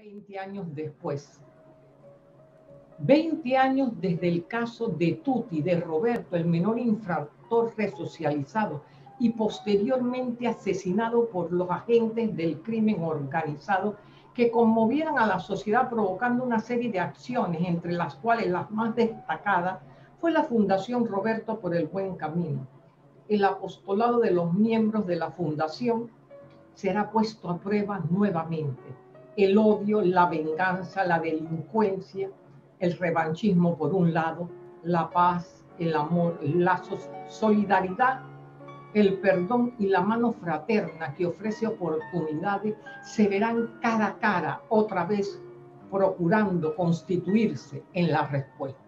20 años después. 20 años desde el caso de Tuti, de Roberto, el menor infractor resocializado y posteriormente asesinado por los agentes del crimen organizado que conmovieron a la sociedad provocando una serie de acciones, entre las cuales las más destacadas fue la Fundación Roberto por el Buen Camino. El apostolado de los miembros de la fundación será puesto a prueba nuevamente. El odio, la venganza, la delincuencia, el revanchismo por un lado, la paz, el amor, la solidaridad, el perdón y la mano fraterna que ofrece oportunidades se verán cara a cara otra vez procurando constituirse en la respuesta.